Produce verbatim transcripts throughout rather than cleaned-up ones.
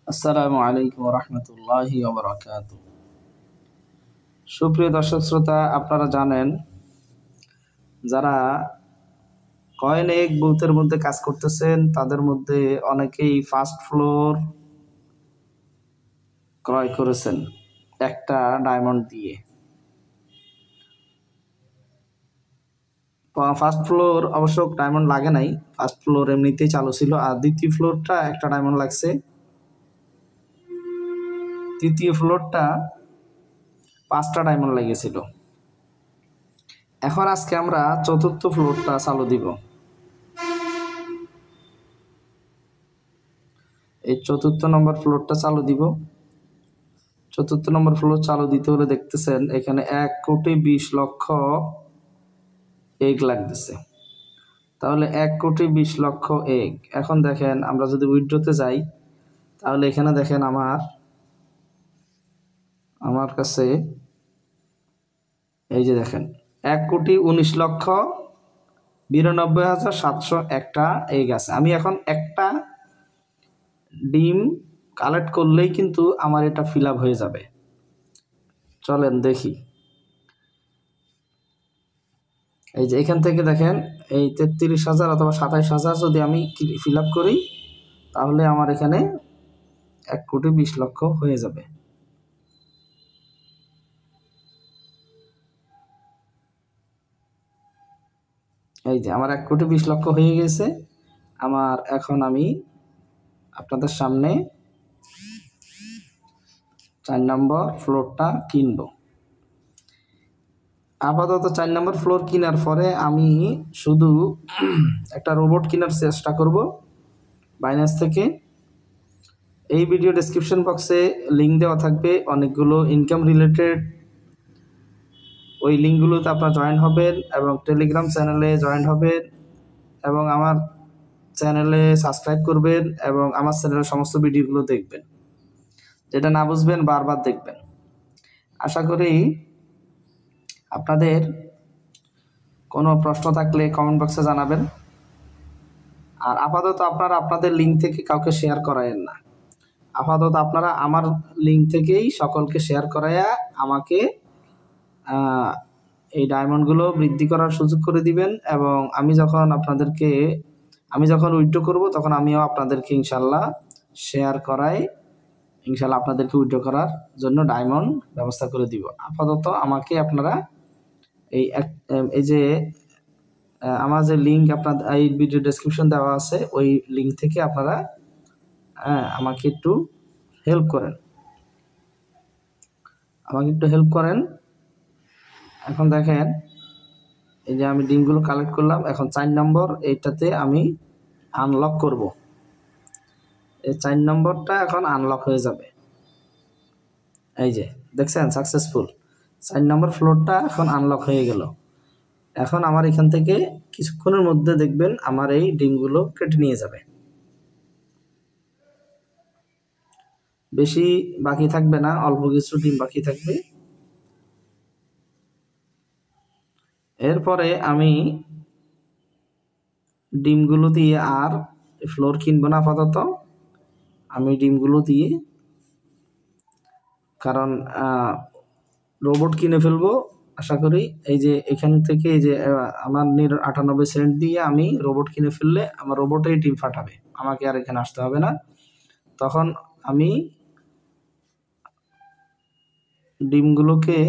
আসসালামু আলাইকুম রহমতুল্লাহি ওয়া বারাকাতুহু। সুপ্রিয় দর্শক শ্রোতা, আপনারা জানেন যারা কয়েন এক বুথের মধ্যে কাজ করতেছেন তাদের মধ্যে অনেকেই ফার্স্ট ফ্লোর ক্রয় করেছেন একটা ডায়মন্ড দিয়ে। ফার্স্ট ফ্লোর অবশ্য ডায়মন্ড লাগে নাই, ফার্স্ট ফ্লোর এমনিতেই চালু ছিল, আর দ্বিতীয় ফ্লোরটা একটা ডায়মন্ড লাগছে, তৃতীয় ফ্লোরটা পাঁচটা ডায়মন্ড লেগেছিল। এখন আজকে আমরা চতুর্থ ফ্লোরটা চালু দিব। এই চতুর্থ নম্বর ফ্লোরটা চালু দিব। চতুর্থ নম্বর ফ্লোর চালু দিতে হলে দেখতেছেন এখানে এক কোটি বিশ লক্ষ এগ লাগতেছে। তাহলে এক কোটি বিশ লক্ষ এগ। এখন দেখেন আমরা যদি উইথড্রতে যাই তাহলে এখানে দেখেন আমার আমার কাছে এই যে দেখেন এক কোটি উনিশ লক্ষ বিরানব্বই হাজার সাতশো একটা এগ আছে। আমি এখন একটা ডিম কালেক্ট করলেই কিন্তু আমার এটা ফিল আপ হয়ে যাবে। চলেন দেখি। এই যে এখান থেকে দেখেন এই তেত্রিশ হাজার অথবা সাতাইশ হাজার যদি আমি ফিল আপ করি তাহলে আমার এখানে এক কোটি বিশ লক্ষ হয়ে যাবে। এই যে আমার এক কোটি বিশ লক্ষ হয়ে গেছে। আমার এখন আমি আপনাদের সামনে চার নম্বর ফ্লোরটা কিনবো। আপাতত চার নম্বর ফ্লোর কেনার পরে আমি শুধু একটা রোবট কেনার চেষ্টা করব বাইন্যান্স থেকে। এই ভিডিও ডেসক্রিপশন বক্সে লিঙ্ক দেওয়া থাকবে অনেকগুলো ইনকাম রিলেটেড, ওই লিঙ্কগুলোতে আপনারা জয়েন হবেন এবং টেলিগ্রাম চ্যানেলে জয়েন হবেন এবং আমার চ্যানেলে সাবস্ক্রাইব করবেন এবং আমার চ্যানেলের সমস্ত ভিডিওগুলো দেখবেন। যেটা না বুঝবেন বারবার দেখবেন। আশা করি আপনাদের কোনো প্রশ্ন থাকলে কমেন্ট বক্সে জানাবেন। আর আপাতত আপনারা আপনাদের লিঙ্ক থেকে কাউকে শেয়ার করায়েন না। আপাতত আপনারা আমার লিঙ্ক থেকেই সকলকে শেয়ার করাইয়া আমাকে এই ডায়মন্ডগুলো বৃদ্ধি করার সুযোগ করে দিবেন এবং আমি যখন আপনাদেরকে আমি যখন উইথড্র করব তখন আমিও আপনাদেরকে ইনশাল্লাহ শেয়ার করাই, ইনশাল্লাহ আপনাদেরকে উইথড্র করার জন্য ডায়মন্ড ব্যবস্থা করে দিব। আপাতত আমাকে আপনারা এই এই যে আমার যে লিঙ্ক আপনাদের এই ভিডিও ডেসক্রিপশন দেওয়া আছে ওই লিঙ্ক থেকে আপনারা হ্যাঁ আমাকে একটু হেল্প করেন আমাকে একটু হেল্প করেন এখন দেখেন এই যে আমি ডিমগুলো কালেক্ট করলাম। এখন চার নম্বর এইটাতে আমি আনলক করব। এই চার নম্বরটা এখন আনলক হয়ে যাবে। এই যে দেখছেন সাকসেসফুল চার নম্বর ফ্লোরটা এখন আনলক হয়ে গেল। এখন আমার এখান থেকে কিছুক্ষণের মধ্যে দেখবেন আমার এই ডিমগুলো কেটে নিয়ে যাবে। বেশি বাকি থাকবে না, অল্প কিছু ডিম বাকি থাকবে। এরপরে আমি ডিমগুলো দিয়ে আর ফ্লোর কিনবো না আপাতত। আমি ডিমগুলো দিয়ে কারণ রোবট কিনে ফেলবো আশা করি। এই যে এখান থেকে এই যে আমার আটানব্বই সেন্ট দিয়ে আমি রোবট কিনে ফেললে আমার রোবটেই ডিম ফাটাবে, আমাকে আর এখানে আসতে হবে না। তখন আমি ডিমগুলোকে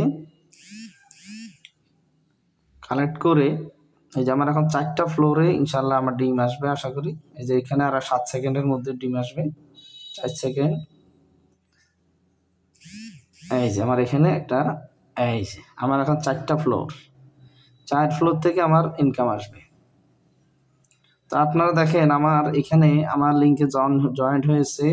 কালেক্ট করে এই যে আমার এখন চারটা ফ্লোরে ইনশাল্লাহ আমার ডিম আসবে আশা করি। এই যে এখানে আর সাত সেকেন্ডের মধ্যে ডিম আসবে, চার সেকেন্ড। এই যে আমার এখানে একটা এই যে আমার এখন চারটা ফ্লোর, চার ফ্লোর থেকে আমার ইনকাম আসবে। তো আপনারা দেখেন আমার এখানে আমার লিঙ্কে জয়েন্ট হয়েছে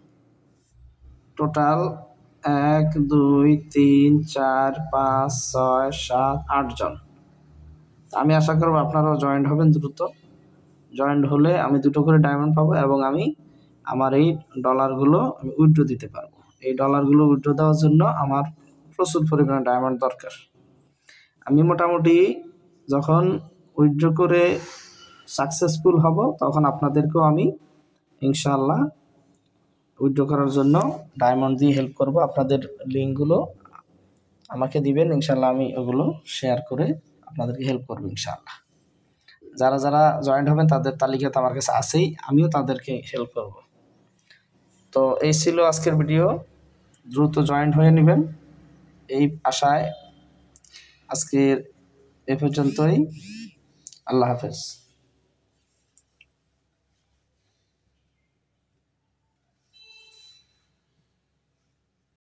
টোটাল এক দুই তিন চার পাঁচ ছয় সাত আট জন। আমি আশা করবো আপনারাও জয়েন্ট হবেন দ্রুত। জয়েন্ট হলে আমি দুটো করে ডায়মন্ড পাবো এবং আমি আমার এই ডলারগুলো আমি উইথড্র দিতে পারবো। এই ডলারগুলো উইথড্র দেওয়ার জন্য আমার প্রচুর পরিমাণে ডায়মন্ড দরকার। আমি মোটামুটি যখন উইথড্র করে সাকসেসফুল হব তখন আপনাদেরকেও আমি ইনশাআল্লাহ উইথড্র করার জন্য ডায়মন্ড দিয়ে হেল্প করব। আপনাদের লিঙ্কগুলো আমাকে দিবেন, ইনশাল্লাহ আমি ওগুলো শেয়ার করে আপনাদেরকে হেল্প করবো ইনশাআল্লাহ। যারা যারা জয়েন্ট হবেন তাদের তালিকা তো আমার কাছে আছেই, আমিও তাদেরকে হেল্প করব। তো এই ছিল আজকের ভিডিও, দ্রুত জয়েন্ট হয়ে নেবেন এই আশায় আজকের এ পর্যন্তই। আল্লাহ হাফেজ।